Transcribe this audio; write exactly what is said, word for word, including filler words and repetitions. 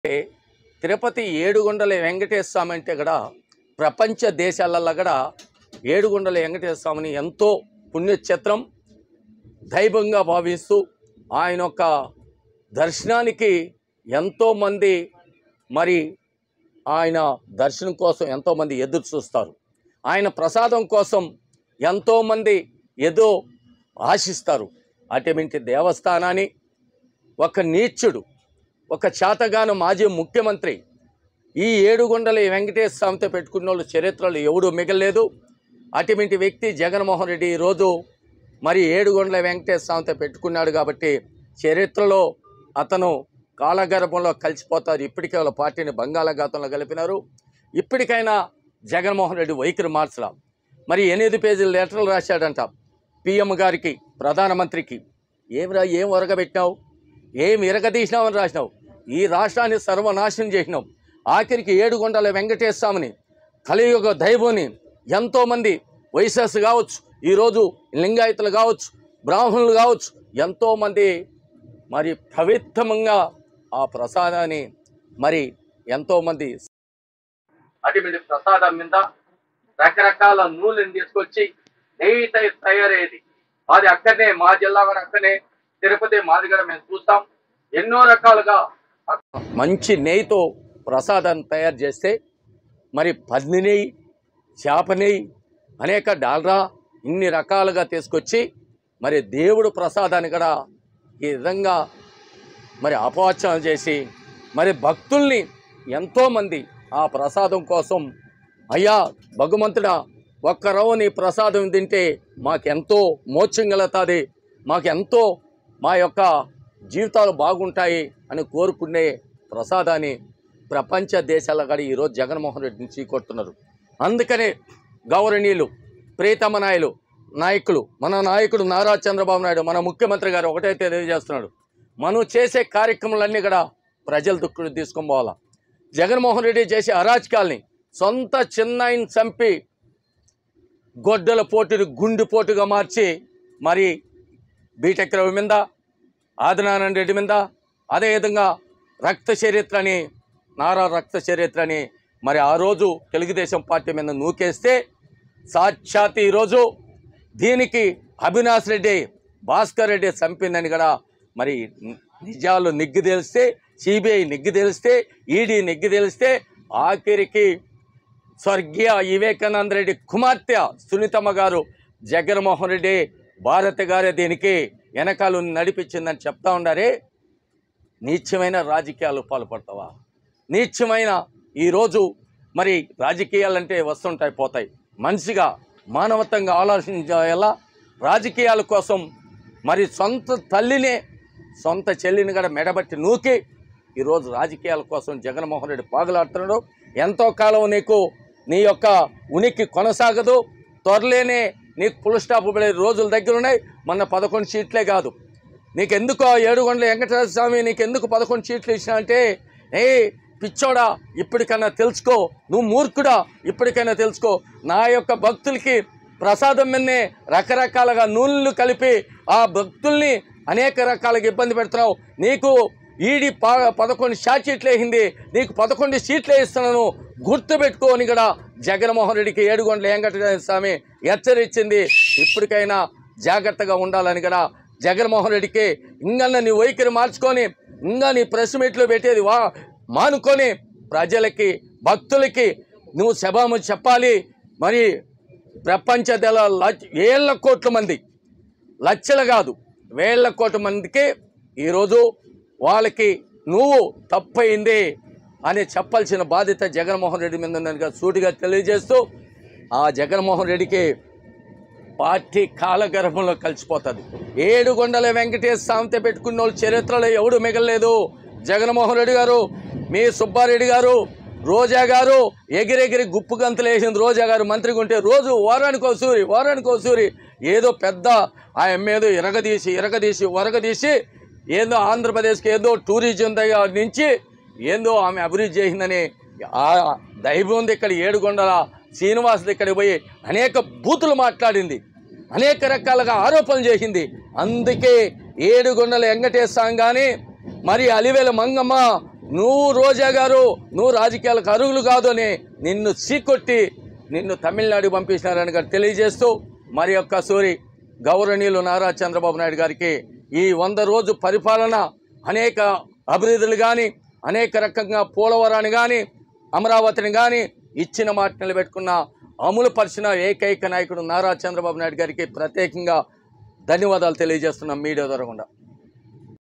తిరుపతి ఏడుగొండల వెంకటేశ్వర స్వామి అంటే కూడా ప్రపంచ దేశాలలో కూడా ఏడుగొండల వెంకటేశ్వర స్వామిని ఎంతో పుణ్యక్షేత్రం దైవంగా భావిస్తూ ఆయన యొక్క దర్శనానికి ఎంతోమంది మరి ఆయన దర్శనం కోసం ఎంతోమంది ఎదురు చూస్తారు. ఆయన ప్రసాదం కోసం ఎంతోమంది ఏదో ఆశిస్తారు. అటువంటి దేవస్థానాన్ని ఒక నీచుడు, ఒక చేతగాను మాజీ ముఖ్యమంత్రి ఈ ఏడుగొండల వెంకటేశ్వర స్వామితో పెట్టుకున్న వాళ్ళు చరిత్రలో ఎవడూ మిగలలేదు. అటువంటి వ్యక్తి జగన్మోహన్ రెడ్డి ఈరోజు మరి ఏడుగొండల వెంకటేశ్వర స్వామితో పెట్టుకున్నాడు కాబట్టి చరిత్రలో అతను కాలగర్భంలో కలిసిపోతారు. ఇప్పటికే వాళ్ళ పార్టీని బంగాళాఖాతంలో కలిపినారు. ఇప్పటికైనా జగన్మోహన్ రెడ్డి వైఖరి మార్చలా. మరి ఎనిమిది పేజీల లెటర్లు రాశాడంట పిఎం గారికి, ప్రధానమంత్రికి. ఏమి రా ఏం ఒరగబెట్టినావు, ఏం ఇరగదీసినావని రాసినావు. ఈ రాష్ట్రాన్ని సర్వనాశనం చేసినావు. ఆఖరికి ఏడుగొండల వెంకటేశ్వర స్వామిని కలియుగ దైవాన్ని ఎంతోమంది వైశ్యాస్ కావచ్చు, ఈరోజు లింగాయతులు కావచ్చు, బ్రాహ్మణులు కావచ్చు, ఎంతోమంది మరి పవిత్రంగా ఆ ప్రసాదాన్ని మరి ఎంతోమంది అటువంటి ప్రసాదం మీద రకరకాల నూనెని తీసుకొచ్చి నెయ్యి తయారయ్యేది. అది అక్కడనే మా జిల్లా కూడా అక్కడనే తిరుపతి మాది కూడా మేము చూస్తాం. ఎన్నో రకాలుగా మంచి నెయ్యితో ప్రసాదాన్ని తయారు చేస్తే మరి పంది నెయ్యి, చేప నెయ్యి, అనేక డాల్రా ఇన్ని రకాలుగా తీసుకొచ్చి మరి దేవుడు ప్రసాదాన్ని కూడా ఈ విధంగా మరి అపవాచన చేసి మరి భక్తుల్ని ఎంతోమంది ఆ ప్రసాదం కోసం, అయ్యా భగవంతుడా ఒక్కరవ నీ ప్రసాదం తింటే మాకెంతో మోక్షం కలుగుతుంది, మాకెంతో మా యొక్క జీవితాలు బాగుంటాయి అని కోరుకునే ప్రసాదాన్ని ప్రపంచ దేశాల కూడా ఈరోజు జగన్మోహన్ రెడ్డిని చీకొడుతున్నారు. అందుకనే గౌరవనీయులు ప్రీతమ నాయులు నాయకులు మన నాయకుడు నారా చంద్రబాబు నాయుడు మన ముఖ్యమంత్రి గారు ఒకటే తెలియజేస్తున్నాడు, మనం చేసే కార్యక్రమాలన్నీ కూడా ప్రజల దుక్కుడు తీసుకొని పోవాలా. జగన్మోహన్ రెడ్డి చేసే అరాచకాల్ని సొంత చిన్నాయిని చంపి గొడ్డల పోటుని గుండె పోటుగా మార్చి మరి బీటెక్ రవి మీద, ఆదినారాయణ రెడ్డి మీద, అదేవిధంగా రక్త చరిత్ర అని నారా రక్త చరిత్ర అని మరి ఆ రోజు తెలుగుదేశం పార్టీ మీద నూకేస్తే సాక్షాత్ ఈరోజు దీనికి అవినాష్ రెడ్డి, భాస్కర్ రెడ్డి చంపిందని కూడా మరి నిజాలు నిగ్గు తెలిస్తే, సిబిఐ నిగ్గు తెలిస్తే, ఈడీ నిగ్గు తెలిస్తే ఆఖరికి స్వర్గీయ వివేకానంద రెడ్డి కుమార్తె సునీతమ్మ గారు జగన్మోహన్ రెడ్డి భారతి గారే దీనికి వెనకాల నడిపించిందని చెప్తా ఉండారే. నీచమైన రాజకీయాలు పాల్పడతావా? నీచమైన ఈరోజు మరి రాజకీయాలంటే వస్తుంటాయి పోతాయి. మనిషిగా మానవత్వంగా ఆలోచించాలా. రాజకీయాల కోసం మరి సొంత తల్లినే సొంత చెల్లిని కూడా మెడబట్టి నూకి ఈరోజు రాజకీయాల కోసం జగన్మోహన్ రెడ్డి పాగులాడుతున్నాడు. ఎంతో కాలం నీకు నీ యొక్క ఉనికి కొనసాగదు. త్వరలోనే నీకు ఫుల్ స్టాప్ పడే రోజుల దగ్గర ఉన్నాయి. మొన్న పదకొండు సీట్లే కాదు, నీకెందుకో ఏడుగొండల వెంకటేశ్వర స్వామి నీకెందుకు పదకొండు సీట్లు ఇచ్చినా అంటే, ఏ పిచ్చోడా ఇప్పటికైనా తెలుసుకో, నువ్వు మూర్ఖుడా ఇప్పటికైనా తెలుసుకో. నా యొక్క భక్తులకి ప్రసాదం మీదనే రకరకాలుగా నూనెలు కలిపి ఆ భక్తుల్ని అనేక రకాలుగా ఇబ్బంది పెడుతున్నావు. నీకు ఈడీ ప పదకొండు షార్ట్షీట్లు వేసింది, నీకు పదకొండు సీట్లు ఇస్తున్నాను గుర్తుపెట్టుకోని కూడా జగన్మోహన్ రెడ్డికి ఏడుగొండల వెంకటేశ్వర స్వామి హెచ్చరించింది. ఇప్పటికైనా జాగ్రత్తగా ఉండాలని కూడా జగన్మోహన్ రెడ్డికి ఇంకా నీ వైఖరి మార్చుకొని ఇంకా నీ ప్రెస్ మీట్లు పెట్టేది వా మానుకొని ప్రజలకి భక్తులకి నువ్వు శభాము చెప్పాలి. మరి ప్రపంచ దేశ వేల కోట్ల మంది, లక్షలు కాదు వేల కోట్ల మందికి ఈరోజు వాళ్ళకి నువ్వు తప్పయింది అని చెప్పాల్సిన బాధ్యత జగన్మోహన్ రెడ్డి మీద ఉందని సూటిగా తెలియజేస్తూ ఆ జగన్మోహన్ రెడ్డికి పార్టీ కాలగర్భంలో కలిసిపోతుంది. ఏడుగొండల వెంకటేశ్వర స్వామితో పెట్టుకున్న వాళ్ళు చరిత్రలో ఎవడు మిగలలేదు. జగన్మోహన్ రెడ్డి గారు, మీ సుబ్బారెడ్డి గారు, రోజా గారు ఎగిరెగిరి గుప్పు గంతులు వేసింది. రోజా గారు మంత్రిగా ఉంటే రోజు వారానికి ఒకసూరి వారానికి ఒకసూరి ఏదో పెద్ద ఆ ఎమ్మేదో ఇరగదీసి ఇరగదీసి వరగదీసి ఏందో ఆంధ్రప్రదేశ్కి ఏదో టూరిజం దగ్గర నుంచి ఏందో ఆమె అభివృద్ధి చేసిందని ఆ దైవం ఇక్కడ ఏడుగొండల శ్రీనివాస్ దగ్గరికి పోయి అనేక బూతులు మాట్లాడింది, అనేక రకాలుగా ఆరోపణలు చేసింది. అందుకే ఏడుగొండల వెంకటేశ్వర స్వామి కానీ మరి అలివేల మంగమ్మ నువ్వు రోజా గారు నువ్వు రాజకీయాలకు అర్హులు కాదు అని నిన్ను చీకొట్టి నిన్ను తమిళనాడు పంపించినారని గారు తెలియజేస్తూ మరి యొక్క సూరి గౌరవనీయులు నారా చంద్రబాబు నాయుడు గారికి ఈ వంద రోజు పరిపాలన అనేక అభివృద్ధులు కానీ అనేక రకంగా పోలవరాన్ని కానీ అమరావతిని కానీ ఇచ్చిన మాట నిలబెట్టుకున్న అమలు పరిచిన ఏకైక నాయకుడు నారా చంద్రబాబు నాయుడు గారికి ప్రత్యేకంగా ధన్యవాదాలు తెలియజేస్తున్నాం మీడియా ద్వారా.